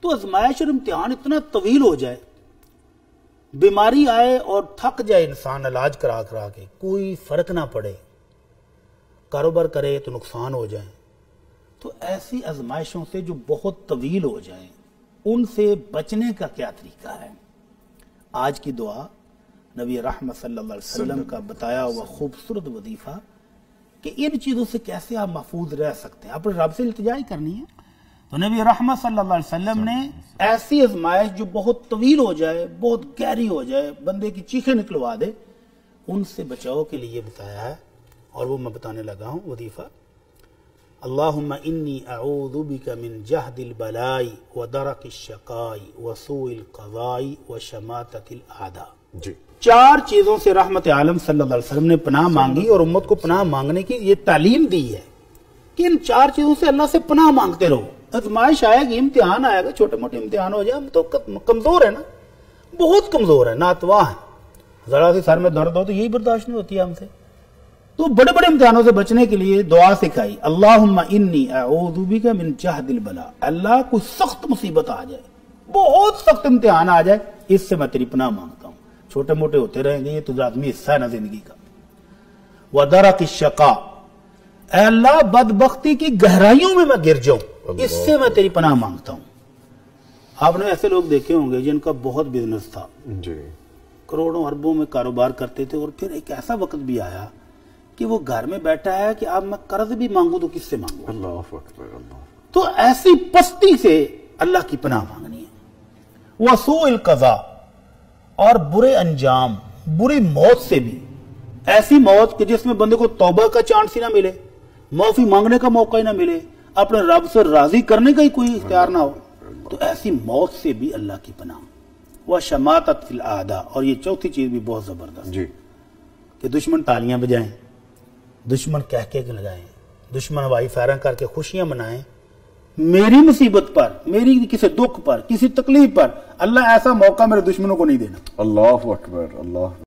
تو آزمائش اور امتحان اتنا طویل ہو جائے، بیماری آئے اور تھک جائے انسان علاج کرا کرا کے، کوئی فرق نہ پڑے، کاروبار کرے تو نقصان ہو جائے، تو ایسی آزمائشوں سے جو بہت طویل ہو جائیں ان سے بچنے کا کیا طریقہ ہے؟ آج کی دعا نبی رحمت صلی اللہ علیہ وسلم کا بتایا ہوا خوبصورت وظیفہ کہ ان چیزوں سے کیسے آپ محفوظ رہ سکتے ہیں، اپنے رب سے التجا ہی کرنی ہے۔ تو نبی رحمت صلی اللہ علیہ وسلم نے ایسی آزمائش جو بہت طویل ہو جائے، بہت گہری ہو جائے، بندے کی چیخیں نکلوا دے، ان سے بچاؤ کے لیے بتایا ہے، اور وہ میں بتانے لگا ہوں وظیفہ۔ اللہم انی اعوذ بک من جہد البلاء ودرک الشقاء وسوء القضاء وشماتۃ الاعداء۔ جی، 4 چیزوں سے رحمت عالم صلی اللہ علیہ وسلم نے پناہ مانگی، اور امت کو پناہ مانگنے کی یہ تعلیم دی ہے کہ ان 4 چیزوں سے اللہ سے پناہ مانگتے رہو۔ آزمائش آئے گی، امتحان آئے گا، چھوٹے موٹے امتحان ہو جائے، ہم تو کمزور ہے نا، بہت کمزور ہے، ناتواں ہے، ذرا سی سر میں درد ہو تو یہی برداشت نہیں ہوتی ہے ہم سے۔ تو بڑے بڑے امتحانوں سے بچنے کے لیے دعا سکھائی، اللہم انی اعوذ بک من جہد البلاء، اللہ کوئی سخت مصیبت آ جائے، بہت سخت امتحان آ جائے، اس سے میں تیری پناہ مانگتا ہوں۔ چھوٹے موٹے ہوتے رہیں گے، یہ تو لازمی حصہ ہے نا زندگی کا۔ ودرک الشقاء، اے اللہ بدبختی کی گہرائیوں میں گر جاؤں، اس سے میں تیری پناہ مانگتا ہوں۔ آپ نے ایسے لوگ دیکھے ہوں گے جن کا بہت بزنس تھا، جی، کروڑوں اربوں میں کاروبار کرتے تھے، اور پھر ایک ایسا وقت بھی آیا کہ وہ گھر میں بیٹھا ہے کہ اب میں قرض بھی مانگوں تو کس سے مانگوں؟ اللہ اکبر، اللہ۔ تو ایسی پستی سے اللہ کی پناہ مانگنی ہے۔ وسوء القضاء، اور برے انجام، بری موت سے بھی، ایسی موت کہ جس میں بندے کو توبہ کا چانس ہی نہ ملے، معافی مانگنے کا موقع ہی نہ ملے، اپنے رب سے راضی کرنے کا ہی کوئی اختیار نہ ہو، تو ایسی موت سے بھی اللہ کی پناہ۔ وشماتۃ الاعداء، اور یہ چوتھی چیز بھی بہت زبردست، جی، کہ دشمن تالیاں بجائیں، دشمن کہہ کے لگائیں، دشمن ہوائی فائرنگ کر کے خوشیاں منائیں، میری مصیبت پر، میری کسی دکھ پر، کسی تکلیف پر اللہ ایسا موقع میرے دشمنوں کو نہیں دینا۔ اللہ اکبر، اللہ۔